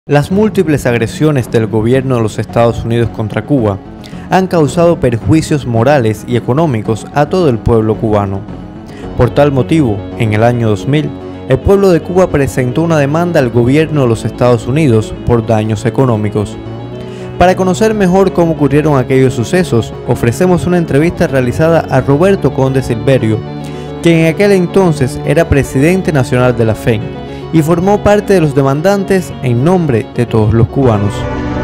Las múltiples agresiones del gobierno de los Estados Unidos contra Cuba han causado perjuicios morales y económicos a todo el pueblo cubano. Por tal motivo, en el año 2000, el pueblo de Cuba presentó una demanda al gobierno de los Estados Unidos por daños económicos. Para conocer mejor cómo ocurrieron aquellos sucesos, ofrecemos una entrevista realizada a Roberto Conde Silverio, quien en aquel entonces era presidente nacional de la FEN y formó parte de los demandantes en nombre de todos los cubanos.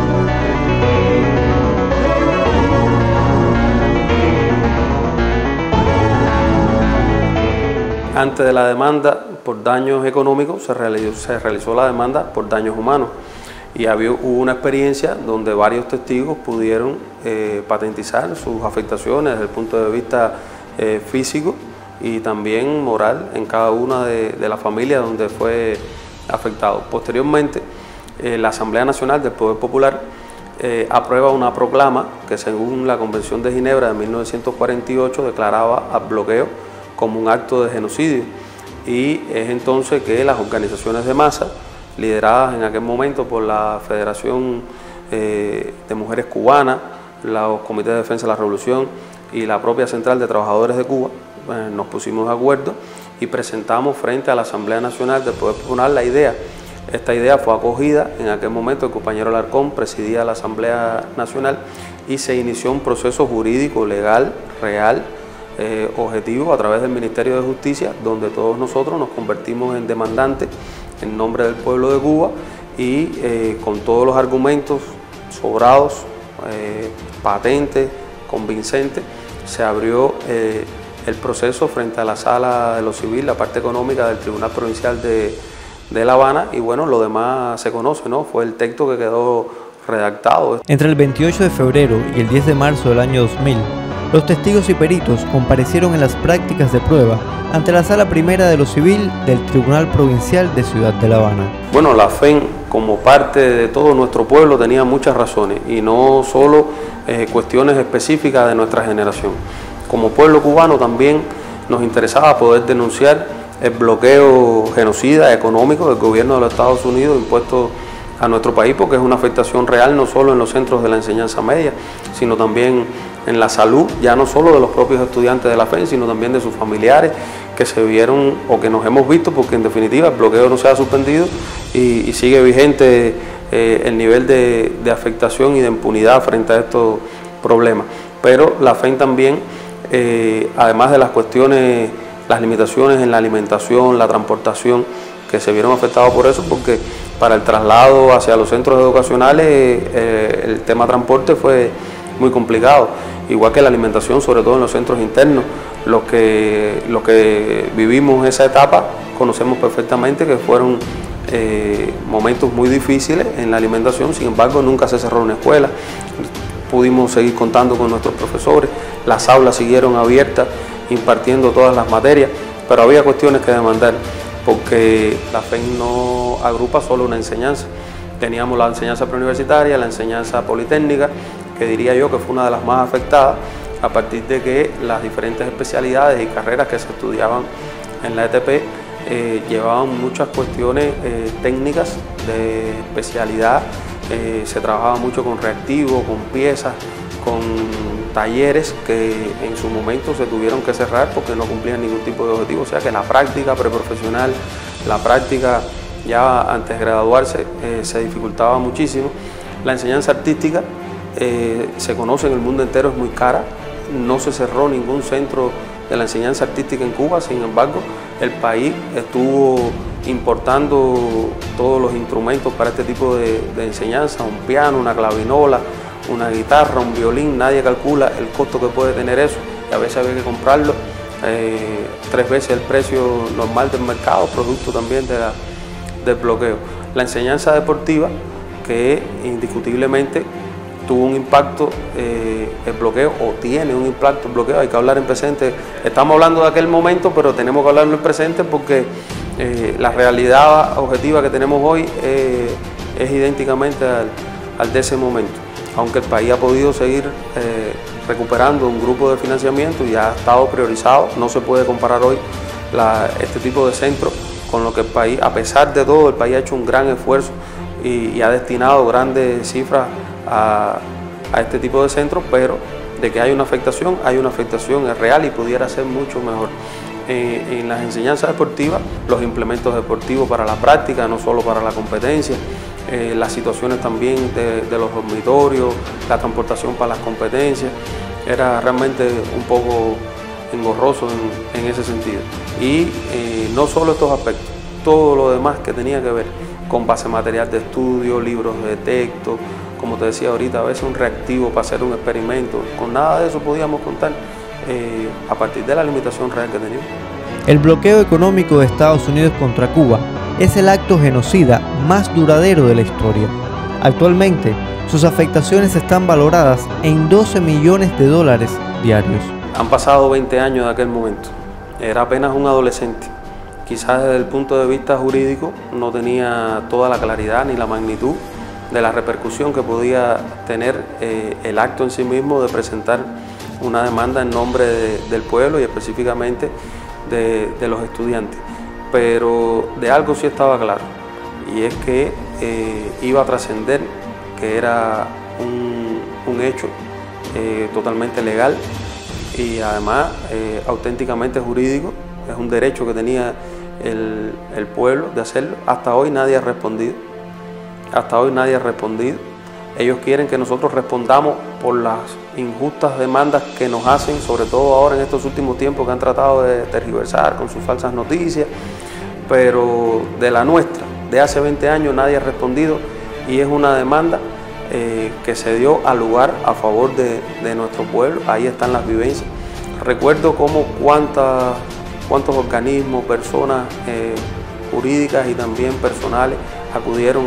Antes de la demanda por daños económicos se realizó la demanda por daños humanos y hubo una experiencia donde varios testigos pudieron patentizar sus afectaciones desde el punto de vista físico y también moral en cada una de las familias donde fue afectado. Posteriormente, la Asamblea Nacional del Poder Popular aprueba una proclama que, según la Convención de Ginebra de 1948, declaraba al bloqueo como un acto de genocidio, y es entonces que las organizaciones de masa, lideradas en aquel momento por la Federación de Mujeres Cubanas, los Comités de Defensa de la Revolución y la propia Central de Trabajadores de Cuba, nos pusimos de acuerdo y presentamos frente a la Asamblea Nacional del Poder Popular la idea. Esta idea fue acogida en aquel momento, el compañero Alarcón presidía la Asamblea Nacional y se inició un proceso jurídico, legal, real, objetivo a través del Ministerio de Justicia, donde todos nosotros nos convertimos en demandantes en nombre del pueblo de Cuba y con todos los argumentos sobrados, patentes, convincentes, se abrió el proceso frente a la Sala de lo Civil, la parte económica del Tribunal Provincial de La Habana, y bueno, lo demás se conoce, ¿no? Fue el texto que quedó redactado. Entre el 28 de febrero y el 10 de marzo del año 2000, los testigos y peritos comparecieron en las prácticas de prueba ante la Sala Primera de lo Civil del Tribunal Provincial de Ciudad de La Habana. Bueno, la FEN, como parte de todo nuestro pueblo, tenía muchas razones y no solo cuestiones específicas de nuestra generación. Como pueblo cubano también nos interesaba poder denunciar el bloqueo genocida económico del gobierno de los Estados Unidos impuesto a nuestro país, porque es una afectación real no solo en los centros de la enseñanza media, sino también en la salud, ya no solo de los propios estudiantes de la FEN, sino también de sus familiares que se vieron o que nos hemos visto, porque en definitiva el bloqueo no se ha suspendido y sigue vigente el nivel de afectación y de impunidad frente a estos problemas. Pero la FEN también, además de las cuestiones, las limitaciones en la alimentación, la transportación, que se vieron afectados por eso, porque para el traslado hacia los centros educacionales el tema transporte fue muy complicado, igual que la alimentación, sobre todo en los centros internos. Los que vivimos esa etapa conocemos perfectamente que fueron momentos muy difíciles en la alimentación. Sin embargo, nunca se cerró una escuela, pudimos seguir contando con nuestros profesores, las aulas siguieron abiertas, impartiendo todas las materias, pero había cuestiones que demandar, porque la FEN no agrupa solo una enseñanza. Teníamos la enseñanza preuniversitaria, la enseñanza politécnica, que diría yo que fue una de las más afectadas, a partir de que las diferentes especialidades y carreras que se estudiaban en la ETP llevaban muchas cuestiones técnicas de especialidad. Se trabajaba mucho con reactivos, con piezas, con talleres que en su momento se tuvieron que cerrar porque no cumplían ningún tipo de objetivo. O sea que la práctica preprofesional, la práctica ya antes de graduarse se dificultaba muchísimo. La enseñanza artística se conoce en el mundo entero, es muy cara. No se cerró ningún centro de la enseñanza artística en Cuba, sin embargo, el país estuvo importando todos los instrumentos para este tipo de enseñanza, un piano, una clavinola, una guitarra, un violín. Nadie calcula el costo que puede tener eso, y a veces había que comprarlo 3 veces el precio normal del mercado, producto también del bloqueo. La enseñanza deportiva, que indiscutiblemente tuvo un impacto el bloqueo, o tiene un impacto el bloqueo. Hay que hablar en presente. Estamos hablando de aquel momento, pero tenemos que hablarlo en presente porque la realidad objetiva que tenemos hoy es idénticamente al de ese momento. Aunque el país ha podido seguir recuperando un grupo de financiamiento y ha estado priorizado, no se puede comparar hoy este tipo de centros con lo que el país, a pesar de todo, el país ha hecho un gran esfuerzo y ha destinado grandes cifras a este tipo de centros, pero de que hay una afectación es real y pudiera ser mucho mejor. En las enseñanzas deportivas, los implementos deportivos para la práctica, no solo para la competencia, las situaciones también de los dormitorios, la transportación para las competencias, era realmente un poco engorroso en ese sentido. Y no solo estos aspectos, todo lo demás que tenía que ver con base material de estudio, libros de texto, como te decía ahorita, a veces un reactivo para hacer un experimento, con nada de eso podíamos contar a partir de la limitación real que teníamos. El bloqueo económico de Estados Unidos contra Cuba es el acto genocida más duradero de la historia. Actualmente, sus afectaciones están valoradas en $12 millones diarios. Han pasado 20 años de aquel momento. Era apenas un adolescente. Quizás desde el punto de vista jurídico no tenía toda la claridad ni la magnitud de la repercusión que podía tener el acto en sí mismo de presentar una demanda en nombre del pueblo y específicamente de los estudiantes. Pero de algo sí estaba claro, y es que iba a trascender, que era un hecho totalmente legal y además auténticamente jurídico. Es un derecho que tenía el pueblo de hacerlo. Hasta hoy nadie ha respondido. Hasta hoy nadie ha respondido. Ellos quieren que nosotros respondamos por las injustas demandas que nos hacen, sobre todo ahora en estos últimos tiempos que han tratado de tergiversar con sus falsas noticias, pero de la nuestra, de hace 20 años nadie ha respondido, y es una demanda que se dio al lugar a favor de nuestro pueblo. Ahí están las vivencias. Recuerdo cómo cuántos organismos, personas jurídicas y también personales acudieron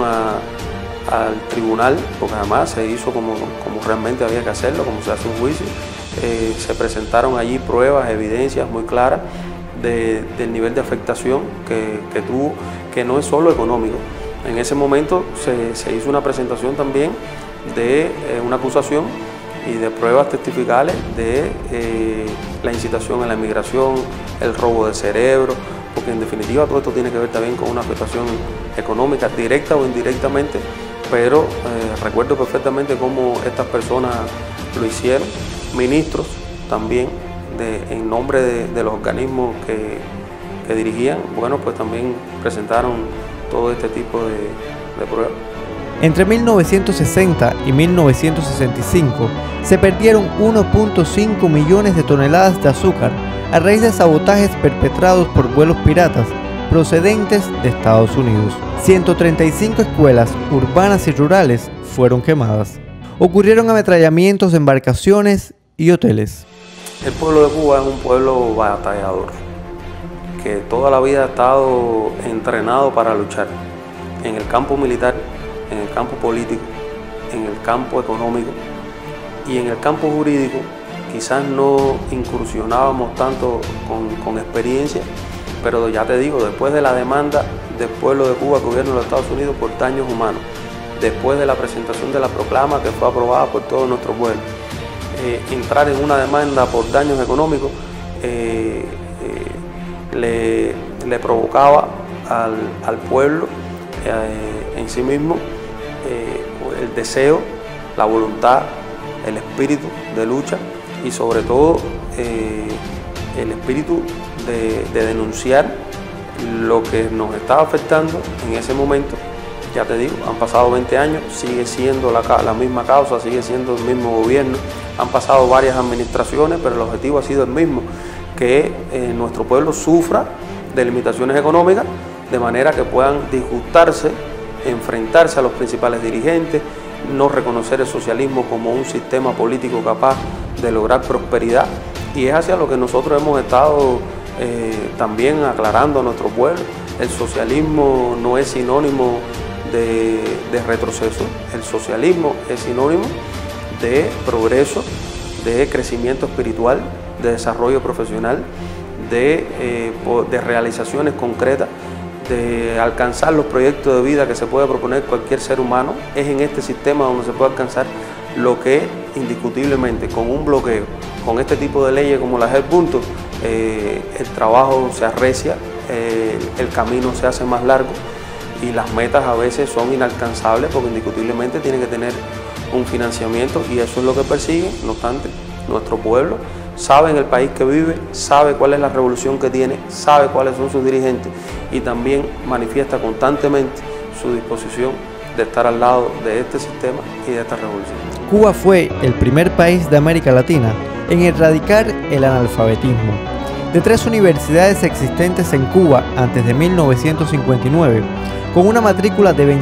al tribunal, porque además se hizo como realmente había que hacerlo, como se hace un juicio. Se presentaron allí pruebas, evidencias muy claras del nivel de afectación que tuvo, que no es solo económico. En ese momento se hizo una presentación también de una acusación y de pruebas testificales de la incitación a la inmigración, el robo de cerebro, porque en definitiva todo esto tiene que ver también con una afectación económica, directa o indirectamente, pero recuerdo perfectamente cómo estas personas lo hicieron, ministros también, en nombre de los organismos que dirigían, bueno, pues también presentaron todo este tipo de pruebas. Entre 1960 y 1965 se perdieron 1.5 millones de toneladas de azúcar a raíz de sabotajes perpetrados por vuelos piratas procedentes de Estados Unidos. 135 escuelas urbanas y rurales fueron quemadas. Ocurrieron ametrallamientos de embarcaciones y hoteles. El pueblo de Cuba es un pueblo batallador, que toda la vida ha estado entrenado para luchar en el campo militar, en el campo político, en el campo económico y en el campo jurídico. Quizás no incursionábamos tanto con experiencia, pero ya te digo, después de la demanda del pueblo de Cuba al gobierno de los Estados Unidos por daños humanos, después de la presentación de la proclama que fue aprobada por todo nuestro pueblo, entrar en una demanda por daños económicos le provocaba al pueblo en sí mismo el deseo, la voluntad, el espíritu de lucha y sobre todo el espíritu de denunciar lo que nos estaba afectando en ese momento. Ya te digo, han pasado 20 años, sigue siendo la misma causa, sigue siendo el mismo gobierno, han pasado varias administraciones, pero el objetivo ha sido el mismo, que nuestro pueblo sufra de limitaciones económicas, de manera que puedan disgustarse, enfrentarse a los principales dirigentes, no reconocer el socialismo como un sistema político capaz de lograr prosperidad, y es hacia lo que nosotros hemos estado también aclarando a nuestro pueblo. El socialismo no es sinónimo de retroceso, el socialismo es sinónimo de progreso, de crecimiento espiritual, de desarrollo profesional, de realizaciones concretas, de alcanzar los proyectos de vida que se puede proponer cualquier ser humano. Es en este sistema donde se puede alcanzar lo que indiscutiblemente con un bloqueo, con este tipo de leyes como las punto, el trabajo se arrecia, el camino se hace más largo y las metas a veces son inalcanzables porque indiscutiblemente tiene que tener un financiamiento y eso es lo que persigue. No obstante, nuestro pueblo sabe en el país que vive, sabe cuál es la revolución que tiene, sabe cuáles son sus dirigentes y también manifiesta constantemente su disposición de estar al lado de este sistema y de esta revolución. Cuba fue el primer país de América Latina en erradicar el analfabetismo. De 3 universidades existentes en Cuba antes de 1959, con una matrícula de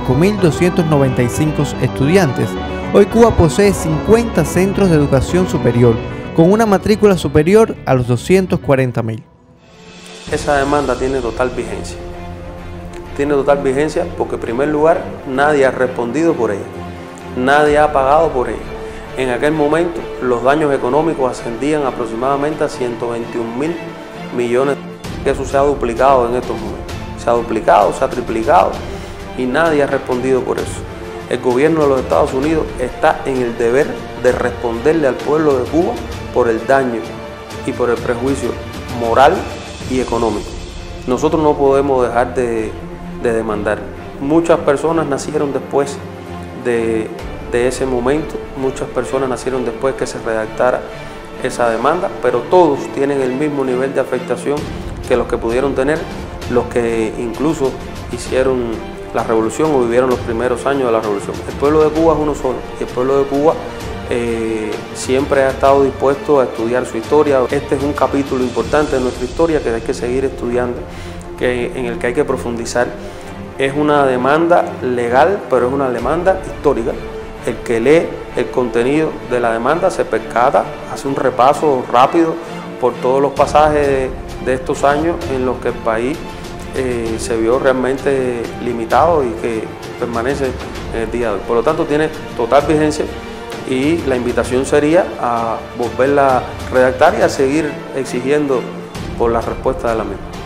25.295 estudiantes, hoy Cuba posee 50 centros de educación superior, con una matrícula superior a los 240.000. Esa demanda tiene total vigencia. Tiene total vigencia porque en primer lugar nadie ha respondido por ella, nadie ha pagado por ella. En aquel momento los daños económicos ascendían aproximadamente a 121.000 millones. Eso se ha duplicado en estos momentos. Se ha duplicado, se ha triplicado y nadie ha respondido por eso. El gobierno de los Estados Unidos está en el deber de responderle al pueblo de Cuba por el daño y por el prejuicio moral y económico. Nosotros no podemos dejar de demandar. Muchas personas nacieron después de ese momento, muchas personas nacieron después que se redactara esa demanda, pero todos tienen el mismo nivel de afectación que los que pudieron tener los que incluso hicieron la revolución o vivieron los primeros años de la revolución. El pueblo de Cuba es uno solo y el pueblo de Cuba siempre ha estado dispuesto a estudiar su historia. Este es un capítulo importante de nuestra historia que hay que seguir estudiando, en el que hay que profundizar. Es una demanda legal, pero es una demanda histórica. El que lee el contenido de la demanda se percata, hace un repaso rápido por todos los pasajes de estos años en los que el país se vio realmente limitado y que permanece en el día de hoy. Por lo tanto, tiene total vigencia y la invitación sería a volverla a redactar y a seguir exigiendo por la respuesta de la misma.